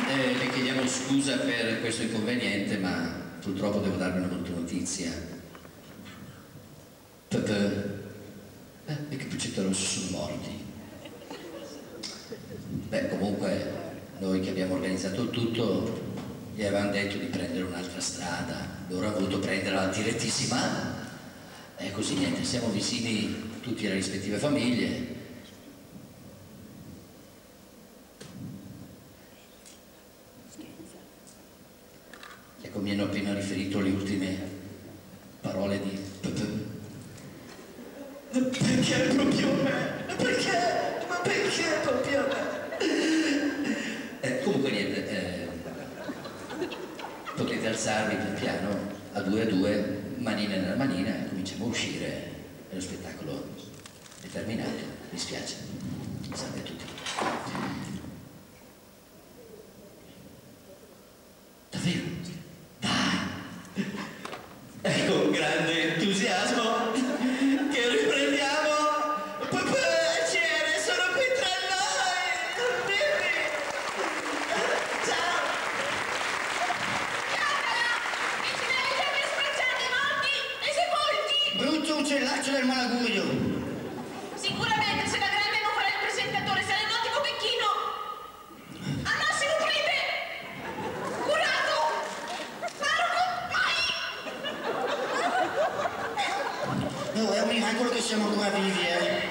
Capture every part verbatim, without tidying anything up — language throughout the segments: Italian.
Eh, le chiediamo scusa per questo inconveniente, ma purtroppo devo darvi una brutta notizia. Pepe eh, e Cappuccetto Rosso sono morti. Beh, comunque, noi che abbiamo organizzato il tutto, gli avevamo detto di prendere un'altra strada. Loro hanno voluto prenderla direttissima. E così niente, siamo vicini tutti alle rispettive famiglie. Ecco, mi hanno appena riferito le ultime parole di Pepe. Perché proprio me? Perché? Ma perché proprio me? Eh, comunque niente, eh, potete alzarvi pian piano, a due a due, manina nella manina, e cominciamo a uscire e lo spettacolo è terminato. Mi spiace. Salve a tutti. Davvero? Dai! È con grande entusiasmo che riprendiamo. Piacere, sono qui tra noi. Dimmi. Ciao. Guardala! E ce ne avete per spacciati morti e sepolti! Brutto uccellaccio del malagurio. Sicuramente se la grande non farà il presentatore sarà un ottimo becchino! Al massimo prete! Curato! Parroco! Mai! No, è un miracolo che siamo ancora vivi, eh.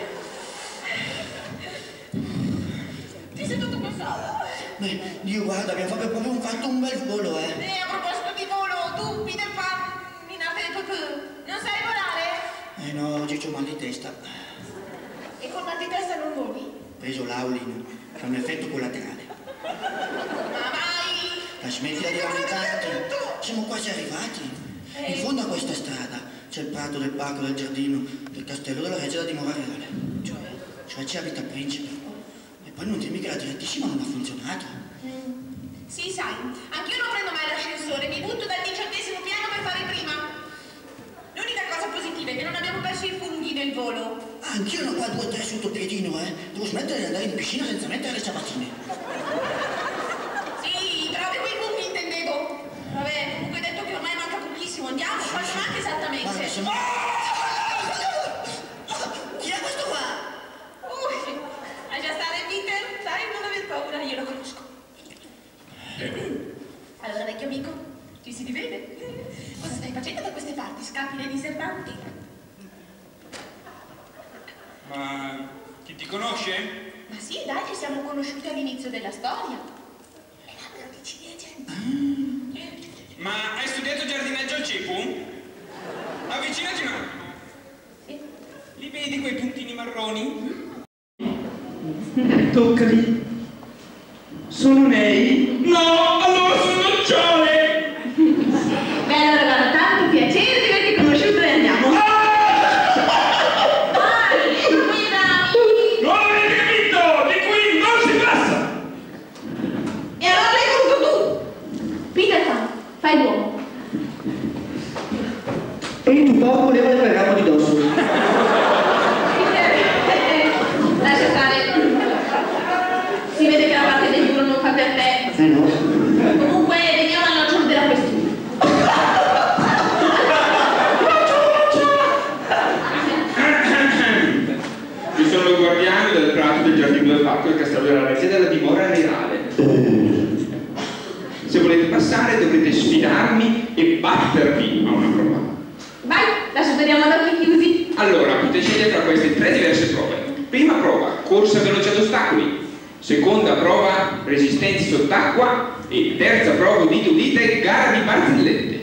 Ti sei tutto pensato? Beh, Dio, guarda, abbiamo fatto proprio un, fatto un bel volo, eh. E a proposito di volo, tu, Peter Pan, in arte del Pepe, non sai volare? Eh no, oggi c'ho mal di testa. E con mal di testa non voli? Ho preso l'aulino, fa un effetto collaterale. Ma vai! La smettila di lamentarti. Siamo quasi arrivati. In fondo a questa strada c'è il prato del parco del giardino del castello della reggia da dimora reale. Cioè? Cioè ci abita il principe. E poi non dirmi che la direttissima non ha funzionato. Mm. Sì, sai, anch'io non prendo mai l'ascensore, mi butto dal diciottesimo piano per fare prima. L'unica cosa positiva è che non abbiamo perso i funghi nel volo. Ah, anch'io ne ho qua due o tre sotto piedino, eh. Devo smettere di andare in piscina senza mettere le ciabattine. Sì, però per quei funghi intendevo. Vabbè, comunque hai detto che ormai manca pochissimo, andiamo, quanto manca esattamente? Guarda, siamo... Chi è questo qua? Ui, lascia stare Peter, sai, non aver paura, io lo conosco. Allora, vecchio amico, ci si rivede? Cosa stai facendo da queste parti? Scappi dai disertanti? Ma chi ti conosce? Ma sì, dai, ci siamo conosciuti all'inizio della storia. E l'albero di ciliegie. Ma hai studiato giardinaggio al Cepu? Avvicinati un attimo. Sì. Li vedi quei puntini marroni? Toccali. Sono lei? No, allora sono nocciole! Beh, allora guarda, tanto piacere di averti conosciuto e andiamo. Vai, guida! Non avete capito! Di qui non si passa! E allora l'hai voluto tu! Peter Pan, fai l'uomo. E tu poco voleva il ragazzo di dosso. Peter, eh, lascia stare. Si vede che la parte del duro non fa per te. Eh no. Comunque, veniamo al nocciolo della questione. Io sono il guardiano del prato del giardino del parco del castello della reggia della dimora reale. Se volete passare dovrete sfidarmi e battervi a una prova. Vai, la superiamo ad occhi chiusi. Allora, potete scegliere tra queste tre diverse prove. Prima prova, corsa veloce ad ostacoli. Seconda prova, resistenza sott'acqua. E terza prova, udite udite, gara di barzellette.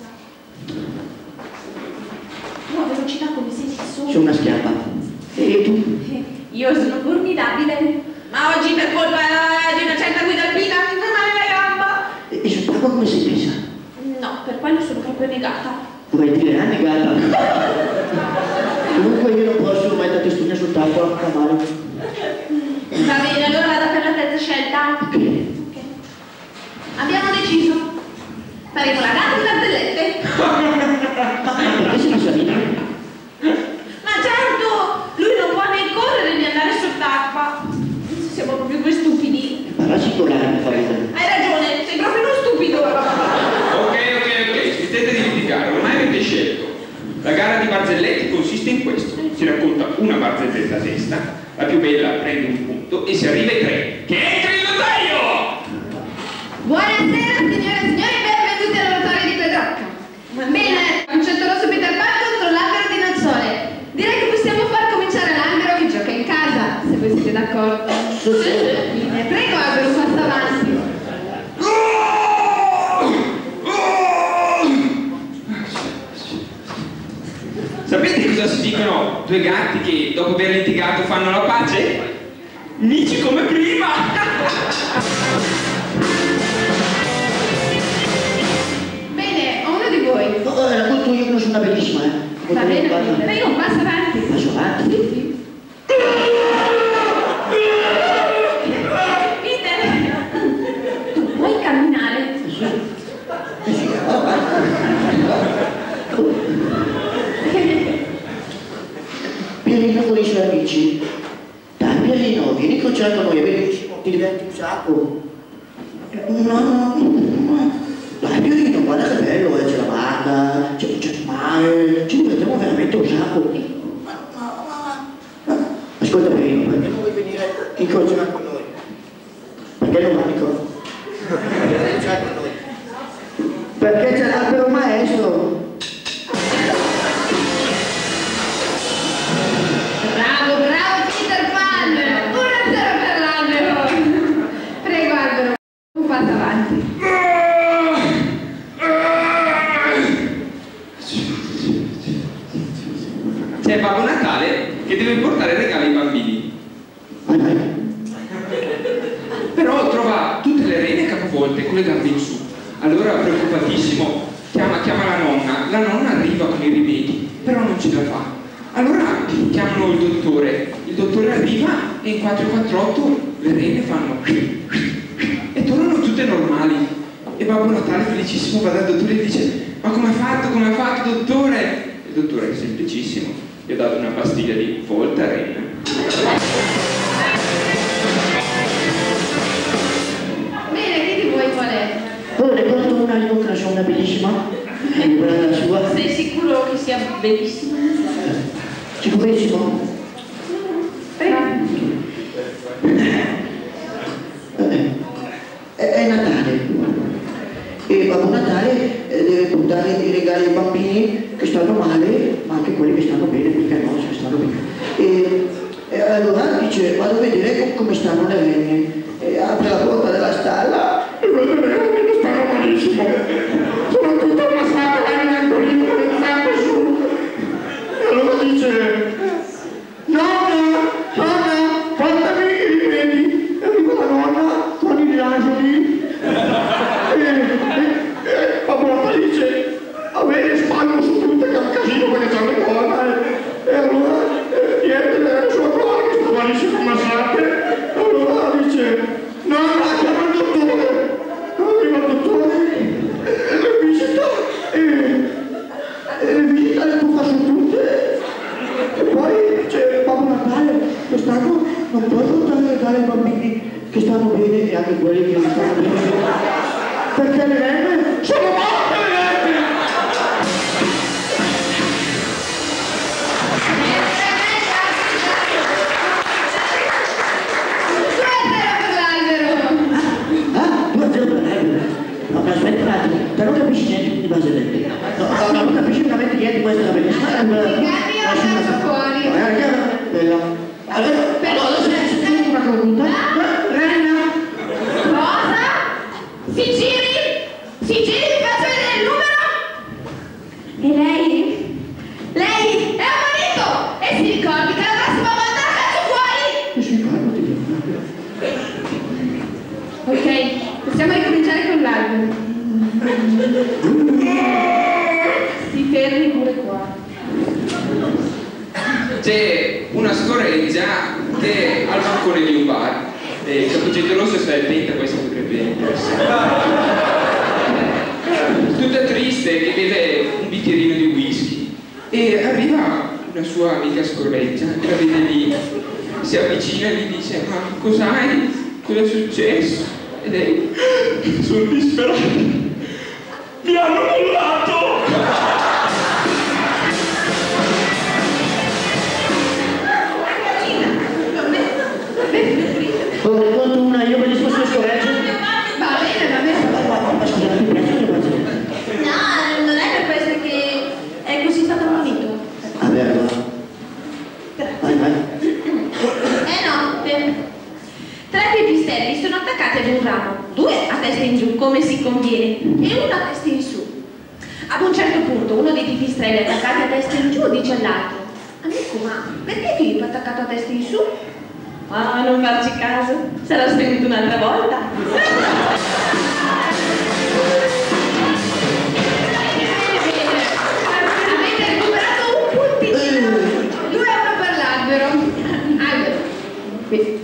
Tu a velocità come sei su? C'è una schiappa. E tu? Io sono formidabile. Ma oggi per colpa di una certa guida alpina mi fa male la gamba. E, e sott'acqua come si pensa? No, per quello sono proprio negata. Vuoi dire annegata? Comunque io non posso mai da testugna sott'acqua, fa male. Va bene, allora vado per la terza scelta. Ok. Abbiamo deciso. Faremo la gara di barzellette. Ma perché si passa via? Ma certo, lui non può né correre né andare sott'acqua. Siamo proprio due stupidi. Parla singolare, mi fa vedere. Hai ragione. di barzellette consiste in questo: si racconta una barzelletta a testa, la più bella prende un punto e si arriva ai tre. Che entri il notaio! Buonasera signore e signori, benvenuti all'oratorio di Pedrocca. Bene, Concetto Rosso Peter Pan contro l'albero di Nozzole. Direi che possiamo far cominciare l'albero che gioca in casa, se voi siete d'accordo. Bene, prego albero, passa avanti. Sapete cosa si dicono due gatti che dopo aver litigato fanno la pace? Amici come prima! Bene, ho uno di voi. Oh, eh, racconto io che non sono una bellissima, eh. Va bene, prego, passa avanti. Passo avanti. Sì, sì. Peter, tu puoi camminare? Eh sì, oh, Pierino con i suoi amici. Dai Pierino, vieni in crociera con noi, è bellissimo, ti diverti un sacco. No, no, no. Dai Pierino, guarda che bello, eh, c'è la barca, c'è il mare, ci divertiamo veramente un sacco. Ascolta Pierino, perché non vuoi venire in crociera con noi? Perché non va Nico? Con noi. Perché c'è l'albero maestro. Bravo, bravo Peter Pan! uno a zero per l'albero! Prego albero, tu passa avanti. C'è Babbo Natale che deve portare regali ai bambini. Però trova tutte le rene capovolte con le gambe in su. Allora, preoccupatissimo, chiama, chiama la nonna. La nonna arriva con i rimedi, però non ce la fa. Allora chiamano il dottore. Il dottore arriva e in quattro quattro otto le rene fanno e tornano tutte normali. E Babbo Natale felicissimo va dal dottore e dice: ma come ha fatto, come ha fatto dottore? Il dottore è semplicissimo, gli ha dato una pastiglia di Voltaren. Bene, chi di voi qual è? Oh, ne porto una io che sono una bellissima. E quella la sua. Sei sicuro che sia bellissimo? Sicurissimo. Prego. Eh, è, è Natale. E Babbo Natale eh, deve portare i regali ai bambini che stanno male, ma anche quelli che stanno bene, perché no, se stanno bene. E, e allora dice: vado a vedere com come stanno le renne. E apre la porta della stalla e vede le renne che stanno malissimo. Sono tutte ammassate da un angolino con le zampe su. E allora dice: nonna, nonna, portami i rimedi. E arriva la nonna con i asini. E Babbo Natale dice: avere spalmo su tutte che è un casino perché c'è le corna. E allora eh, niente, la sua corna che sta malissimo ammassate. E allora dice: nonna, chiama il dottore. Arriva il dottore e le visita e, e le visita le tuffa su tutte. E poi dice: Babbo Natale, quest'anno non puoi portare regali ai bambini che stanno bene e anche quelli che non stanno bene. Perché le renne sono morte le renne! Ah, due a zero per l'albero. No, ma aspetta un attimo, te non capisci niente di barzellette. No, no, no, non capisci veramente niente di questa bellissima. I gatti andranno fuori. Bella. Allora, allora, se c'è una conduta, renna. Cosa? Si giri? Si giri, vi faccio vedere il numero? E lei? Lei è un marito! E si ricordi che la prossima volta la faccio fuori! E si calmati. Ok, possiamo ricominciare con l'albero. Si fermi pure qua. C'è una scoreggia che è al bancone di un bar. E il Cappuccetto Rosso sta attento, questo potrebbe interessare. Tutta triste che beve un bicchierino di whisky e arriva una sua amica scoreggia, la vede lì, si avvicina e gli dice: ma cos'hai? Cosa è successo? E lei: sono disperata, mi hanno mollato! mettiamo due a testa in giù, come si conviene, e uno a testa in su. Ad un certo punto uno dei pipistrelli attaccati a testa in giù dice all'altro: amico, ma perché Filippo è attaccato a testa in su? Ah, non farci caso, sarà svenuto un'altra volta. Avete recuperato un puntino. due euro per l'albero. Albero. Qui.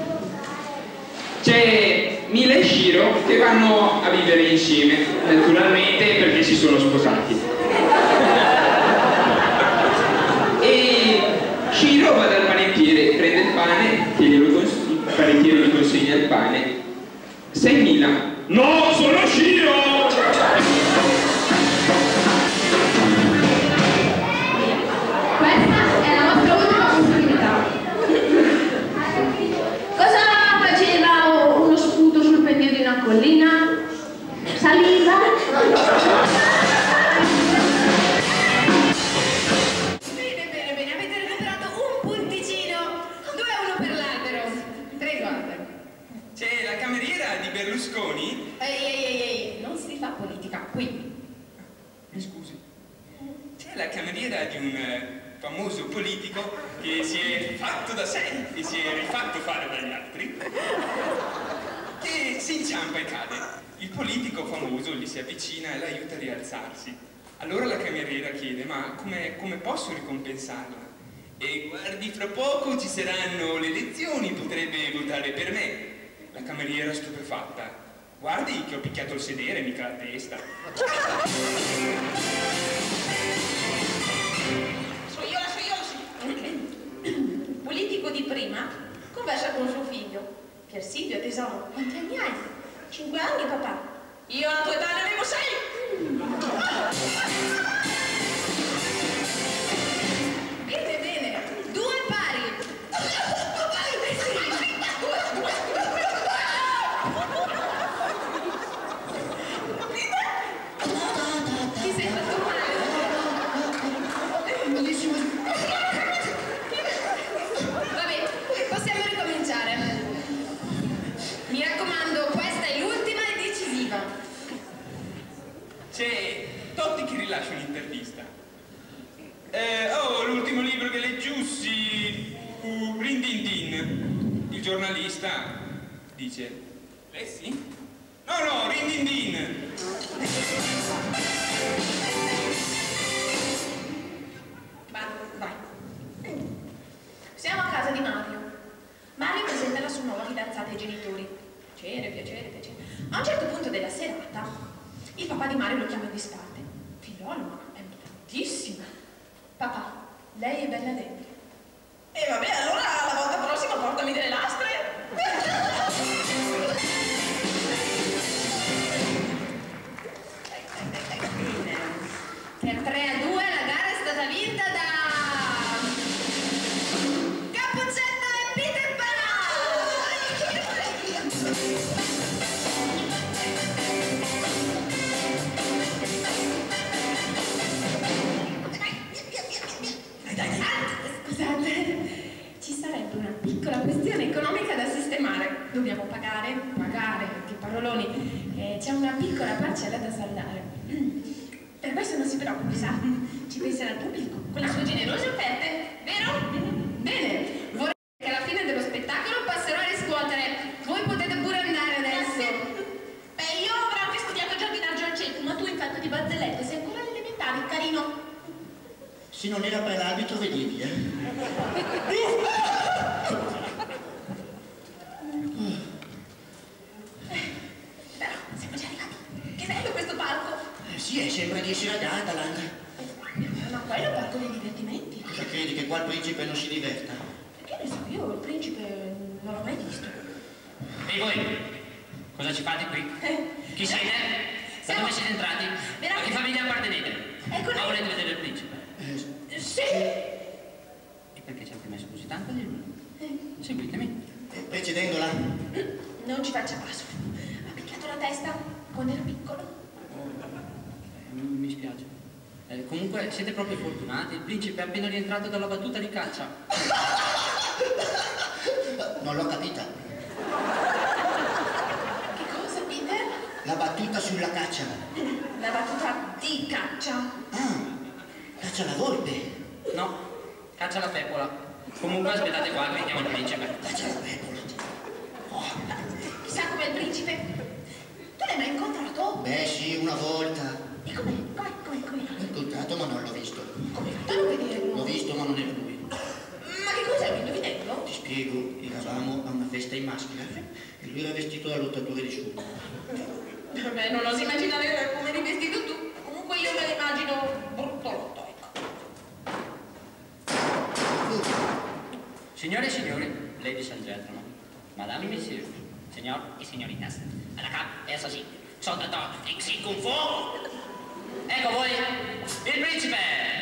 C'è Mila e Shiro che vanno a vivere insieme, naturalmente perché si sono sposati. E Shiro va dal panettiere, prende il pane, che glielo cons- il panettiere gli consegna il pane. Sei Mila? No, sono Shiro! Questa è la nostra ultima possibilità. Cosa faceva uno sputo sul pendio di una collina? Saliva? Bene, bene, bene, avete recuperato un punticino. due euro per l'albero. Prego, albero. C'è la cameriera di Berlusconi? Ehi, ehi, ehi, ehi, non si fa politica qui. Mi scusi. C'è la cameriera di un eh, famoso politico che si è fatto da sé e si è rifatto fare dagli altri, che si inciampa e cade. Il politico famoso gli si avvicina e l'aiuta a rialzarsi. Allora la cameriera chiede: ma come, come posso ricompensarla? E guardi, fra poco ci saranno le elezioni, potrebbe votare per me. La cameriera stupefatta: guardi che ho picchiato il sedere, mica la testa. So io, so io, sì. Politico di prima conversa con suo figlio. Pier Silvio, tesoro, quanti anni hai? Cinque anni, papà. Io alla tua età ne avevo sei. Bene, bene, due pari. Ti sei fatto male? Bellissimo. Vabbè, possiamo ricominciare. Mi raccomando, questa è l'ultima e decisiva. C'è Totti che rilascia un'intervista. Eh, oh, l'ultimo libro che leggiussi, uh, Rindindin. Il giornalista dice: lei sì? No, no, Rindindin. Vai, vai. Siamo a casa di Mario. Mario presenta la sua nuova fidanzata ai genitori. Piacere, piacere, piacere. A un certo punto della serata, il papà di Mario lo chiama in disparte. Figliolo, ma è bruttissima. Papà, lei è bella dentro. E vabbè, allora la volta prossima portami delle lastre. Per tre a due la gara è stata vinta da Cappuccetto e Peter Pan! Ah, scusate, ci sarebbe una piccola questione economica da sistemare. Dobbiamo pagare, pagare, che paroloni. Eh, c'è una piccola parcella da saldare. Per questo non si preoccupi, sa? Ci penserà il pubblico, con le sue generose offerte, vero? Bene, vorrei che alla fine dello spettacolo passerò a riscuotere. Voi potete pure andare adesso. Beh, io avrò anche studiato giardinaggio al centro, ma tu in fatto di barzellette sei ancora all'elementare, carino. Se non era per l'arbitro vedevi, eh? Però siamo già arrivati. Che bello questo parco. Eh, sì, è sembra di essere ad Ataland. Ma quello è un parco dei divertimenti. Cosa credi, che qua il principe non si diverta? Che ne so, io il principe non l'ho mai visto. E voi? Cosa ci fate qui? Chi siete? Da dove siete entrati? A che famiglia appartenete? Ecco Ma lei. volete vedere il principe? Eh, Sì. E perché ci avete messo così tanto a dirmelo? Seguitemi. eh, precedendola? Non ci faccia caso. Ha picchiato la testa quando era piccolo. Eh, mi spiace. Eh, comunque siete proprio fortunati. Il principe è appena rientrato dalla battuta di caccia. Non l'ho capita. Che La battuta sulla caccia. La battuta di caccia. Ah, caccia la volpe. No, caccia la peppola. Comunque aspettate qua che vediamo il principe. Caccia la peppola. Oh. Chissà com'è il principe. Tu l'hai mai incontrato? Beh sì, una volta. E com'è? Com'è? Com'è? Com'è? L'ho incontrato ma non l'ho visto. Come fatto a non vederlo? L'ho visto ma non è lui. Ma che cos'è un indovinello? Ti spiego, eravamo a una festa in maschera e lui era vestito da lottatore di sumo. Vabbè, non oso immaginare come eri vestito tu. Comunque io me l'immagino bruttolotto, ecco. Signore e signori, ladies and gentlemen, madame et messieurs, signor e signoritas, alla cap e assassini, sono da Xi Kung Fu. Ecco voi, il principe!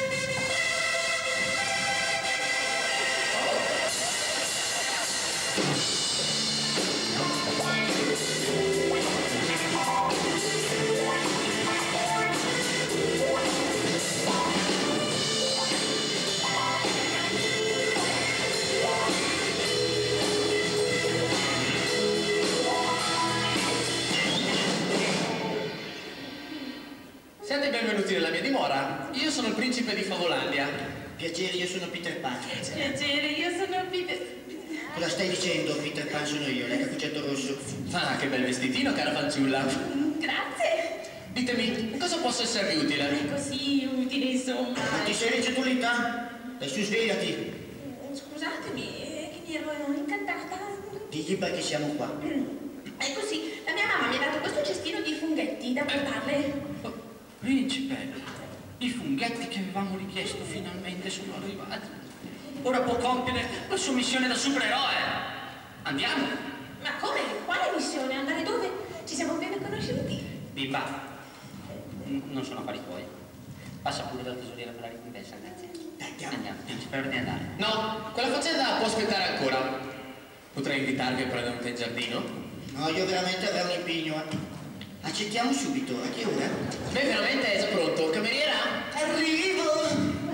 Siete benvenuti nella mia dimora. Io sono il principe di Favolandia. Piacere, io sono Peter Pan. Piacere, io sono Peter. Cosa stai dicendo? Peter Pan sono io, lei Cappuccetto Rosso. Ah, che bel vestitino, cara fanciulla. Grazie. Ditemi, cosa posso esservi utile? È così utile, insomma. Non ti sei ricetolita? Dai su, svegliati. Scusatemi, è che mi ero incantata. Digli perché siamo qua. È così, la mia mamma mi ha dato questo cestino di funghetti da portarle. Oh, principe, i funghetti che avevamo richiesto finalmente sono arrivati. Ora può compiere la sua missione da supereroe. Andiamo. Ma come? Quale missione? Andare dove? Ci siamo appena conosciuti. Bimba, non sono affari tuoi. Passa pure dal tesoriere per la ricompensa, grazie. Dai, andiamo. Andiamo, principe, ora di andare. No, quella faccenda può aspettare ancora. Potrei invitarvi a prendere un tè in giardino? No, io veramente avrei un impegno. eh. Accettiamo subito, a che ora? Beh, veramente è già pronto. Cameriera? Arrivo!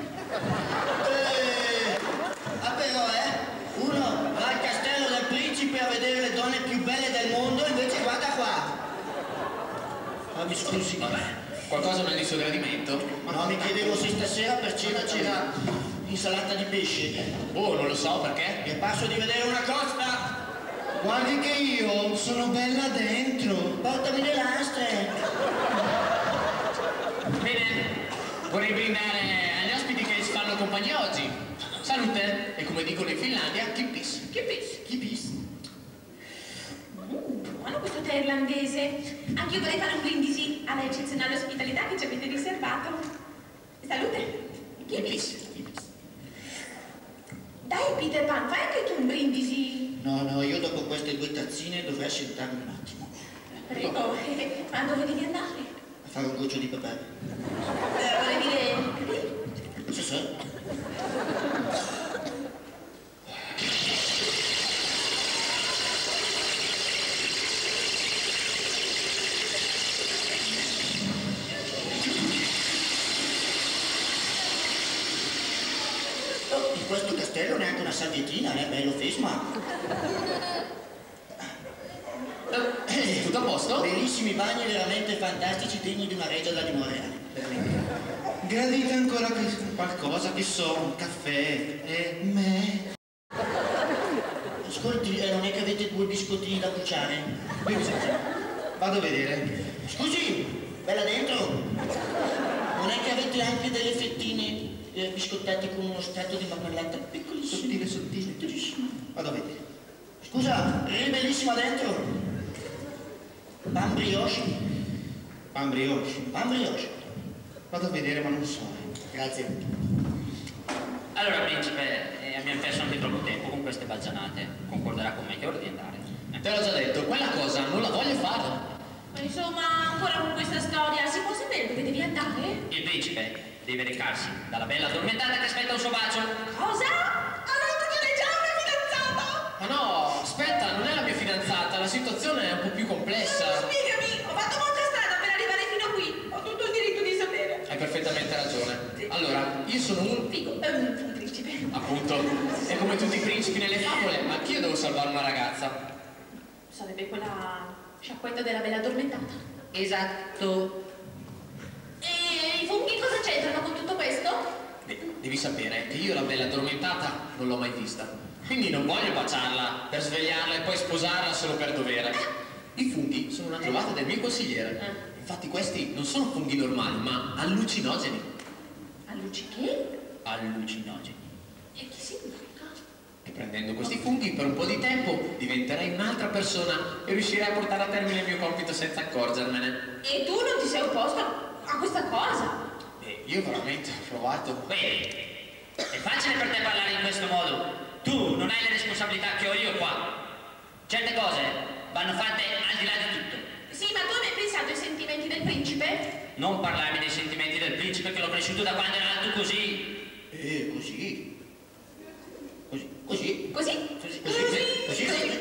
Eh, ah però, eh, uno va al castello del principe a vedere le donne più belle del mondo, invece guarda qua. Ah, mi scusi. Vabbè, qualcosa non è di suo gradimento? No, mi chiedevo se stasera per cena c'era insalata di pesce. Oh, non lo so perché. Mi è parso di vedere una costa. Guardi che io sono bella dentro. Portami le lastre. Bene, vorrei brindare agli ospiti che ci fanno compagnia oggi. Salute, e come dicono in Finlandia, kippis. Kippis. Kippis. Uh, buono questo tè irlandese. Anch'io vorrei fare un brindisi alla eccezionale ospitalità che ci avete riservato. Salute. Kippis. Dai Peter Pan, fai anche tu un brindisi. No, no, io dopo queste due tazzine dovrei assentarmi un attimo. Prego, ma dove devi andare? A fare un goccio di papà. Eh, vorrei dire... Sì, sì. Oh, in questo castello neanche una salviettina, è bello fesma. Eh, tutto a posto? Bellissimi bagni, veramente fantastici, degni di una regia da dimora reale. Veramente. Gradite ancora che- qualcosa, che so, un caffè, e me. Ascolti, eh, non è che avete due biscottini da cuciare? Vado a vedere. Scusi, bella dentro? Non è che avete anche delle fettine eh, biscottate con uno strato di marmellata piccolissimo? Sottile, sottile. Sottilissimo. Vado a vedere. Scusa, è bellissima dentro? Pan brioche? Pan brioche. Pan brioche. Vado a vedere, ma non so. Grazie. Allora, principe, eh, abbiamo perso anche troppo tempo con queste baggianate. Concorderà con me che è ora di andare. Eh. Te l'ho già detto, quella cosa non la voglio fare. Ma insomma, ancora con questa storia, si può sapere dove devi andare? Il principe deve recarsi dalla bella addormentata che aspetta un suo bacio. Cosa? Allora tu ce l'hai già una fidanzata? Ma no, aspetta, non è la mia fidanzata, la situazione è un po' più complessa. Spiegami, ho fatto molta strada per arrivare fino a qui. Ho tutto il diritto di sapere. Hai perfettamente ragione. Allora, io sono un... Figo, è un, un principe. appunto, e come tutti i principi nelle favole, anch'io devo salvare una ragazza. Sarebbe quella Sciacquetta della bella addormentata. Esatto. E i funghi cosa c'entrano con tutto questo? Beh, devi sapere che io la bella addormentata non l'ho mai vista. Quindi non voglio baciarla per svegliarla e poi sposarla solo per dovere. I funghi sono una trovata del mio consigliere. Eh. Infatti questi non sono funghi normali, ma allucinogeni. Alluci che? Allucinogeni. E chi significa? E prendendo questi funghi per un po' di tempo diventerai un'altra persona e riuscirai a portare a termine il mio compito senza accorgermene. E tu non ti sei opposto a questa cosa? E io veramente ho provato. Vedi, è facile per te parlare in questo modo. Tu non hai le responsabilità che ho io qua. Certe cose vanno fatte al di là di tutto. Sì, ma tu hai mai pensato ai sentimenti del principe? Non parlarmi dei sentimenti del principe che l'ho cresciuto da quando era alto così. Eh, così. Così, così. Così? Così, così, così, così. così.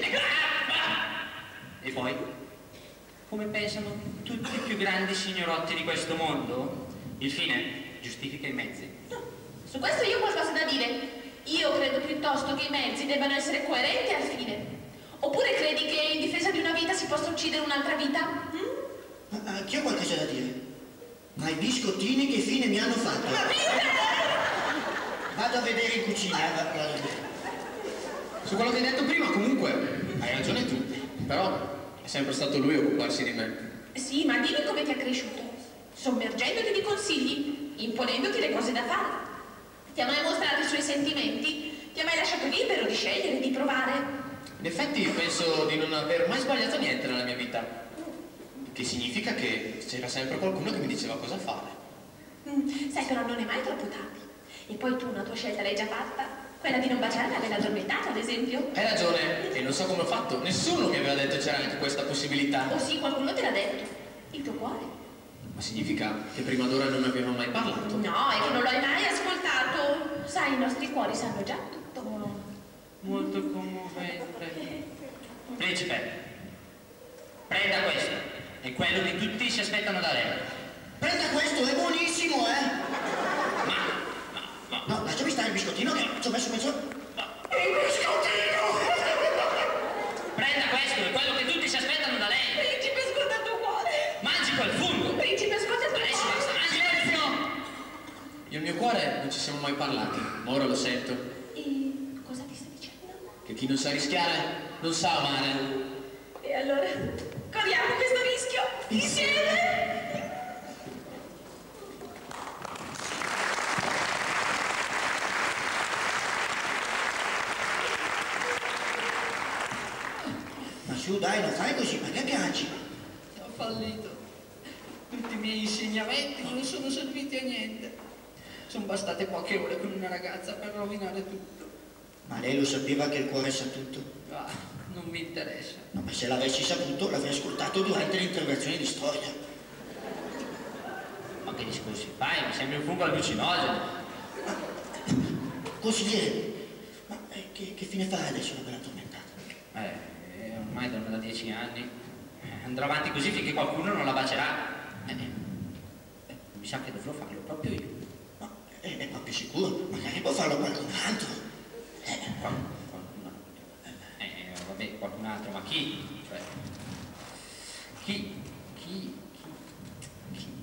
E poi? Come pensano tutti i più grandi signorotti di questo mondo? Il fine giustifica i mezzi. No, su questo io ho qualcosa da dire. Io credo piuttosto che i mezzi debbano essere coerenti al fine. Oppure credi che in difesa di una vita si possa uccidere un'altra vita? Mm? Ma anch'io ho qualcosa da dire. Ma i biscottini che fine mi hanno fatto? Ma Vado a vedere in cucina. eh, vado a vedere. Su quello che hai detto prima, comunque, hai ragione tu. Però è sempre stato lui a occuparsi di me. Sì, ma dimmi come ti ha cresciuto. Sommergendoti di consigli, imponendoti le cose da fare. Ti ha mai mostrato i suoi sentimenti? Ti ha mai lasciato libero di scegliere, di provare? In effetti penso di non aver mai sbagliato niente nella mia vita. Che significa che c'era sempre qualcuno che mi diceva cosa fare. Mm, sai, però non è mai troppo tardi. E poi tu una tua scelta l'hai già fatta? Quella di non baciare la bella addormentata, ad esempio? Hai ragione, e non so come ho fatto. Nessuno mi aveva detto c'era anche questa possibilità. Oh sì, qualcuno te l'ha detto. Il tuo cuore. Ma significa che prima d'ora non abbiamo mai parlato? No, è che non l'hai mai ascoltato. Sai, i nostri cuori sanno già tutto. Molto commovente. Principe, prenda questo. È quello che tutti si aspettano da lei. Prenda questo, è buonissimo, eh! Ma, ma, ma... No, lasciami stare il biscottino che ci ho messo mezzo... Il biscottino! Prenda questo, è quello che tutti si aspettano da lei. Principe, ascolta il tuo cuore. Mangi quel fungo. Principe, ascolta il tuo Adesso cuore. basta, mangi Ezio. Io e il mio cuore non ci siamo mai parlati, ma ora lo sento. E cosa ti sta dicendo? Che chi non sa rischiare non sa amare. E allora, corriamo questo rischio insieme! Ma su, dai, non fai così, perché piangi? Ho fallito. Tutti i miei insegnamenti non sono serviti a niente. Sono bastate poche ore con una ragazza per rovinare tutto. Ma lei lo sapeva che il cuore sa tutto? Ah, non mi interessa. No, ma se l'avessi saputo l'avrei ascoltato durante l'interrogazione di storia. Ma che discorsi fai? Mi sembri un fungo allucinogeno. Consigliere, ma eh, che, che fine fa adesso la bella addormentata? Eh, ormai dormo da dieci anni. Andrò avanti così finché qualcuno non la bacerà. Eh, eh, mi sa che dovrò farlo proprio io. Ma è, è proprio sicuro? Magari può farlo qualcun altro. Eh. Qual- qualcun altro. Eh, vabbè, qualcun altro, ma chi? Cioè, chi? Chi? Chi? Chi?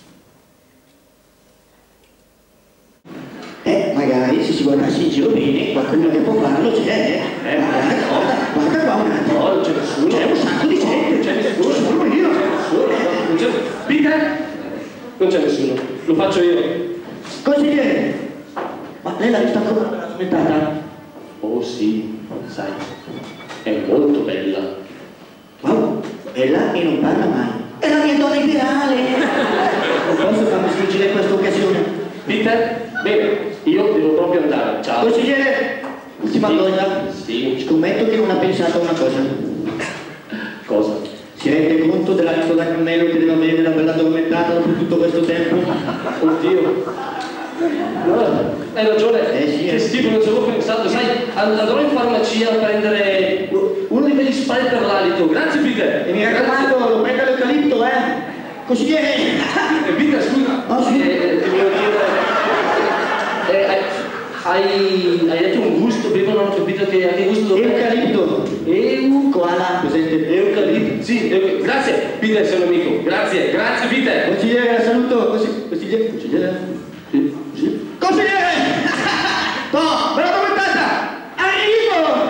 Chi? Eh, magari se si guardasse in giro bene, qualcuno che può farlo c'è, eh? Eh, guarda, guarda, guarda qua un attimo. No, non c'è nessuno. C'è un sacco di gente, C'è nessuno. sono io. Non c'è nessuno. Non c'è... Peter? Non c'è nessuno. Lo faccio io. Consigliere, ma lei l'ha vista ancora la addormentata? Oh sì, sai, è molto bella. Wow, bella e non parla mai. È la mia donna ideale. Non posso farmi sfuggire questa occasione. Peter? Bene, io devo proprio andare. Ciao. Consigliere, si fa cosa? Sì. Scommetto che non ha pensato a una cosa. Cosa? Si rende conto dell'alito da cammello che deve avere la bella addormentata dopo tutto questo tempo? Oddio. No, hai ragione, Eh, sì, che eh. schifo, non ci avevo pensato. Sai, andrò in farmacia a prendere uno di quegli spray per l'alito. Grazie Peter. E mi raccomando, lo prenda l'eucalipto, eh? Consigliere! Eh, Peter, scusa. Oh, sì. Eh, ti volevo chiedere. Eh, hai, hai, hai detto un gusto, prima non ho capito che, a che gusto lo Eucalipto! Eu... Koala, presente? Eucalipto, sì, eu... Peter sei un amico. Grazie, grazie Peter. Consigliere, la saluto. Consi- Consigliere, consigliere. Sì, sì. Consigliere! No, me l'ho documentata! Arrivo!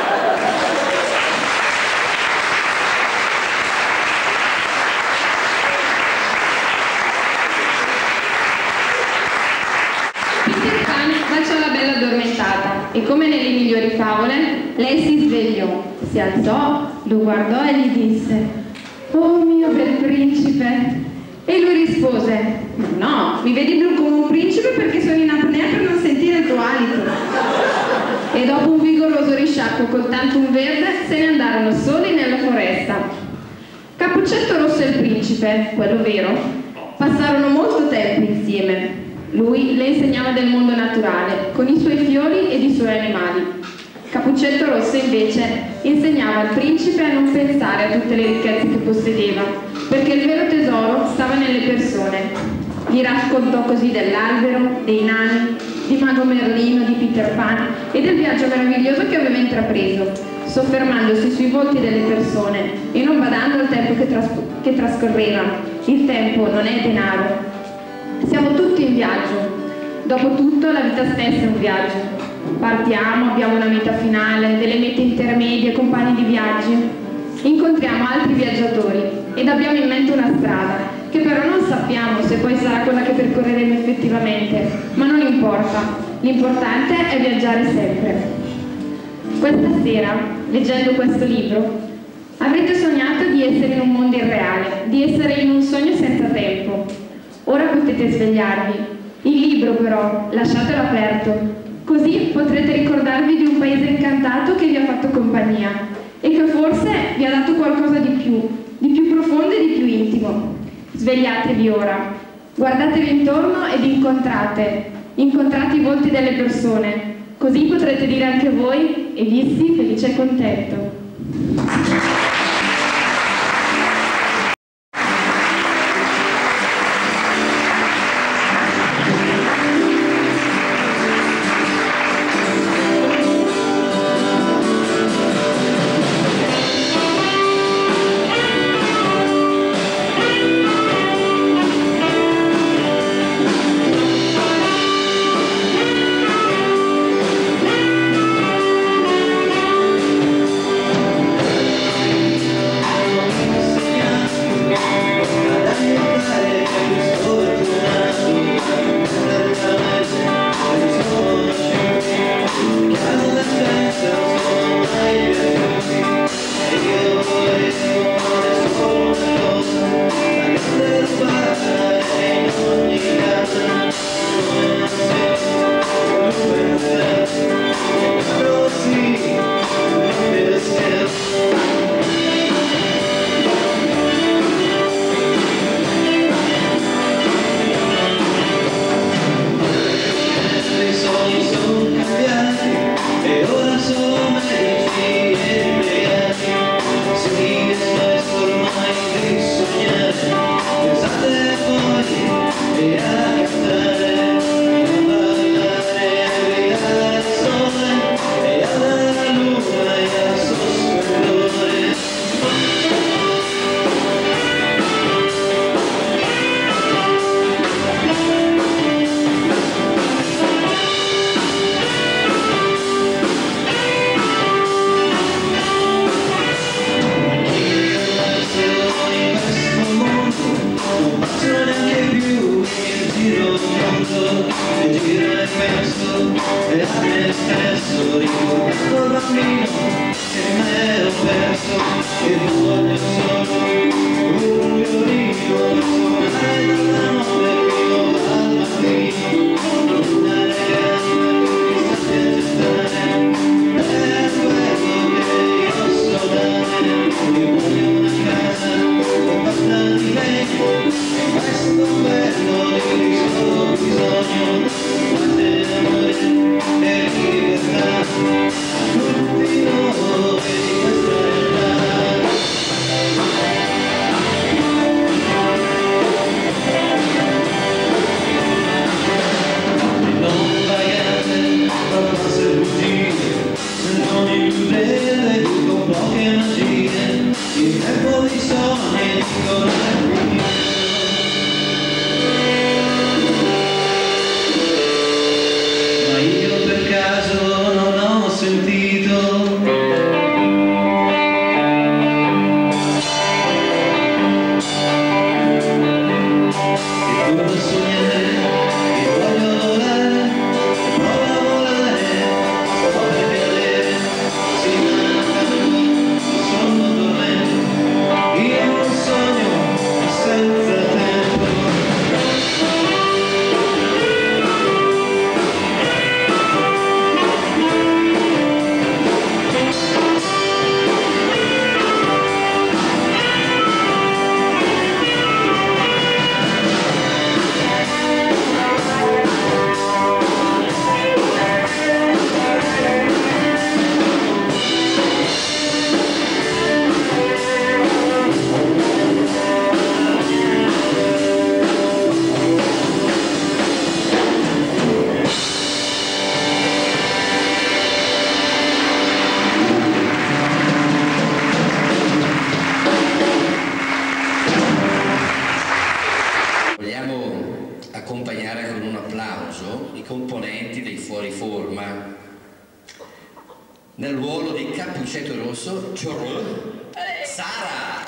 Peter Pan baciò la bella addormentata e come nelle migliori favole, lei si svegliò, si alzò, lo guardò e gli disse: "Oh mio bel principe!" E lui rispose: "No, mi vedi blu come un principe perché sono in apnea per non sentire il tuo alito." E dopo un vigoroso risciacquo col tantum verde se ne andarono soli nella foresta. Cappuccetto Rosso e il principe, quello vero, passarono molto tempo insieme. Lui le insegnava del mondo naturale, con i suoi fiori ed i suoi animali. Cappuccetto Rosso invece insegnava al principe a non pensare a tutte le ricchezze che possedeva, perché il vero tesoro stava nelle persone. Gli raccontò così dell'albero, dei nani, di Mago Merlino, di Peter Pan e del viaggio meraviglioso che aveva intrapreso, soffermandosi sui volti delle persone e non badando al tempo che, tras- che trascorreva. Il tempo non è denaro. Siamo tutti in viaggio. Dopo tutto la vita stessa è un viaggio. Partiamo, abbiamo una meta finale, delle mete intermedie, compagni di viaggi. Incontriamo altri viaggiatori ed abbiamo in mente una strada, che però non sappiamo se poi sarà quella che percorreremo effettivamente, ma non importa. L'importante è viaggiare sempre. Questa sera, leggendo questo libro, avrete sognato di essere in un mondo irreale, di essere in un sogno senza tempo. Ora potete svegliarvi. Il libro però, lasciatelo aperto. Così potrete ricordarvi di un paese incantato che vi ha fatto compagnia e che forse vi ha dato qualcosa di più, di più profondo e di più intimo. Svegliatevi ora, guardatevi intorno ed incontrate, incontrate i volti delle persone. Così potrete dire anche voi: e vissi felice e contento. nel ruolo di Cappuccetto Rosso, Ciorro, Sara.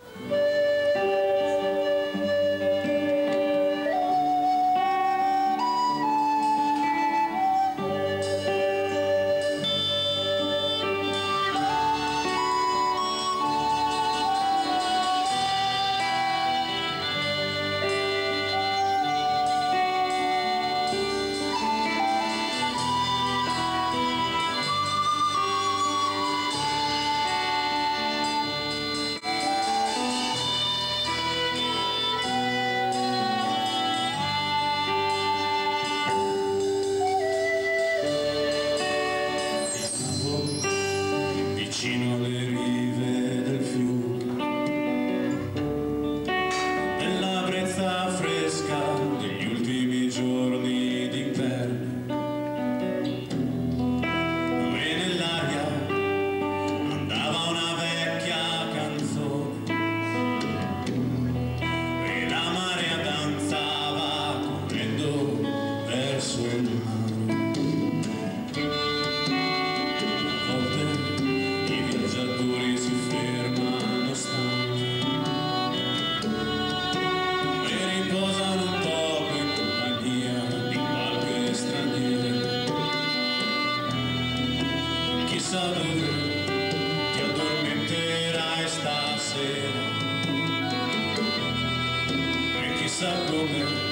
Vicino alle rive del fiume, nella brezza fresca degli ultimi giorni d'inverno, dove nell'aria andava una vecchia canzone e la marea danzava correndo verso il mare. Si fermano stanchi e riposano un poco in compagnia di qualche straniero. Chissà dove ti addormenterai stasera e chissà come